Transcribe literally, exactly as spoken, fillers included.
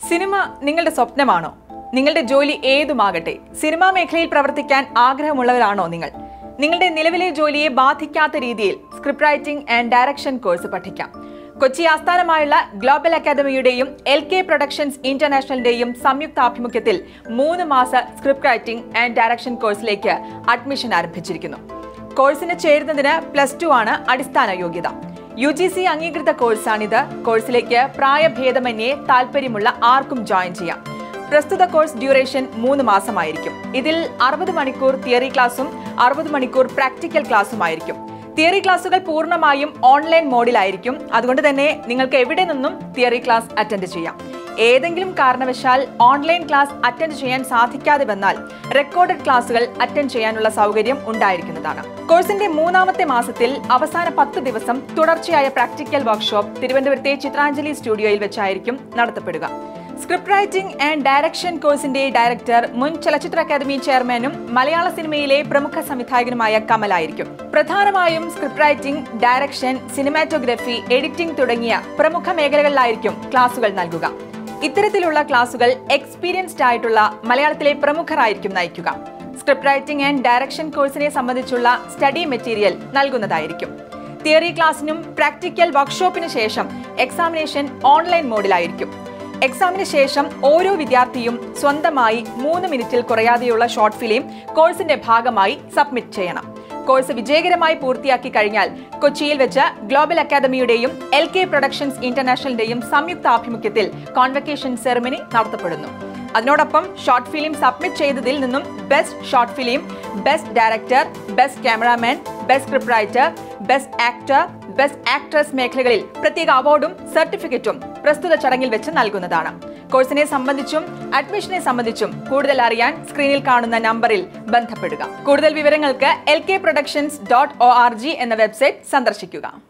Cinema നിങ്ങളുടെ സ്വപ്നമാണോ? നിങ്ങളുടെ ജോലി ഏതുമാകട്ടെ, സിനിമാ മേഖലയിൽ പ്രവർത്തിക്കാൻ ആഗ്രഹമുള്ളവരാണോ നിങ്ങൾ? നിങ്ങളുടെ നിലവിലെ ജോലിയെ ബാധിക്കാത്ത രീതിയിൽ script writing and direction course പഠിക്കാം. കൊച്ചി ആസ്ഥാനമായുള്ള ഗ്ലോബൽ അക്കാദമിയുടെയും എൽ കെ പ്രൊഡക്ഷൻസ് ഇന്റർനാഷണലിന്റെയും സംയുക്താഭിമുഖ്യത്തിൽ മൂന്ന് മാസ സ്ക്രിപ്റ്റ് റൈറ്റിംഗ് ആൻഡ് ഡയറക്ഷൻ കോഴ്സിലേക്ക് അഡ്മിഷൻ ആരംഭിച്ചിരിക്കുന്നു. കോഴ്സിന് ചേരുന്നതിന് പ്ലസ് ടു ആണ് അടിസ്ഥാന യോഗ്യത. യു ജി സി അംഗീകൃത കോഴ്സാണിത്. കോഴ്സിലേക്ക് പ്രായഭേദമന്യേ താല്പര്യമുള്ള ആർക്കും ജോയിൻ ചെയ്യാം. പ്രസ്തുത കോഴ്സ് ഡ്യൂറേഷൻ മൂന്ന് മാസമായിരിക്കും. ഇതിൽ അറുപത് മണിക്കൂർ തിയറി ക്ലാസും അറുപത് മണിക്കൂർ പ്രാക്ടിക്കൽ ക്ലാസുമായിരിക്കും. തിയറി ക്ലാസുകൾ പൂർണ്ണമായും ഓൺലൈൻ മോഡിലായിരിക്കും. അതുകൊണ്ട് തന്നെ നിങ്ങൾക്ക് എവിടെ നിന്നും തിയറി ക്ലാസ് അറ്റൻഡ് ചെയ്യാം. ഏതെങ്കിലും കാരണവശാൽ ഓൺലൈൻ ക്ലാസ് അറ്റൻഡ് ചെയ്യാൻ സാധിക്കാതെ വന്നാൽ റെക്കോർഡഡ് ക്ലാസുകൾ അറ്റൻഡ് ചെയ്യാനുള്ള സൗകര്യം ഉണ്ടായിരിക്കുന്നതാണ്. കോഴ്സിന്റെ മൂന്നാമത്തെ മാസത്തിൽ അവസാന പത്ത് ദിവസം തുടർച്ചയായ പ്രാക്ടിക്കൽ വർക്ക്ഷോപ്പ് തിരുവനന്തപുരത്തെ ചിത്രാഞ്ജലി സ്റ്റുഡിയോയിൽ വെച്ചായിരിക്കും നടത്തപ്പെടുക. സ്ക്രിപ്റ്റ് റൈറ്റിംഗ് ആൻഡ് ഡയറക്ഷൻ കോഴ്സിന്റെ ഡയറക്ടർ മുൻ ചലച്ചിത്ര അക്കാദമി ചെയർമാനും മലയാള സിനിമയിലെ പ്രമുഖ സംവിധായകനുമായ കമലായിരിക്കും. പ്രധാനമായും script writing, direction, cinematography, editing തുടങ്ങിയ പ്രമുഖ മേഖലകളിലായിരിക്കും ക്ലാസുകൾ നൽകുക. ഇത്തരത്തിലുള്ള ക്ലാസുകൾ എക്സ്പീരിയൻസ്ഡ് ആയിട്ടുള്ള മലയാളത്തിലെ പ്രമുഖരായിരിക്കും നയിക്കുക. സ്ക്രിപ്റ്റ് റൈറ്റിംഗ് ആൻഡ് ഡയറക്ഷൻ കോഴ്സിനെ സംബന്ധിച്ചുള്ള സ്റ്റഡി മെറ്റീരിയൽ നൽകുന്നതായിരിക്കും. തിയറി ക്ലാസിനും പ്രാക്ടിക്കൽ വർക്ക്ഷോപ്പിന് ശേഷം എക്സാമിനേഷൻ ഓൺലൈൻ മോഡിലായിരിക്കും. എക്സാമിന് ശേഷം ഓരോ വിദ്യാർത്ഥിയും സ്വന്തമായി മൂന്ന് മിനിറ്റിൽ കുറയാതെയുള്ള ഷോർട്ട് ഫിലിം കോഴ്സിന്റെ ഭാഗമായി സബ്മിറ്റ് ചെയ്യണം. കോഴ്സ് വിജയകരമായി പൂർത്തിയാക്കി കഴിഞ്ഞാൽ കൊച്ചിയിൽ വെച്ച് ഗ്ലോബൽ അക്കാദമിയുടെയും എൽ കെ പ്രൊഡക്ഷൻസ് ഇന്റർനാഷണലിന്റെയും സംയുക്ത ആഭിമുഖ്യത്തിൽ കോൺവക്കേഷൻ സെറമണി നടത്തപ്പെടുന്നു. അതിനോടൊപ്പം ഷോർട്ട് ഫിലിം സബ്മിറ്റ് ചെയ്തതിൽ നിന്നും best short film, best director, best cameraman, best script writer, best actor, best actress മേഖലകളിൽ പ്രത്യേക അവാർഡും സർട്ടിഫിക്കറ്റും പ്രസ്തുത ചടങ്ങിൽ വെച്ച് നൽകുന്നതാണ്. കോഴ്സിനെ സംബന്ധിച്ചും അഡ്മിഷനെ സംബന്ധിച്ചും കൂടുതൽ അറിയാൻ സ്ക്രീനിൽ കാണുന്ന നമ്പറിൽ ബന്ധപ്പെടുക. കൂടുതൽ വിവരങ്ങൾക്ക് L K productions dot O R G എന്ന വെബ്സൈറ്റ് സന്ദർശിക്കുക.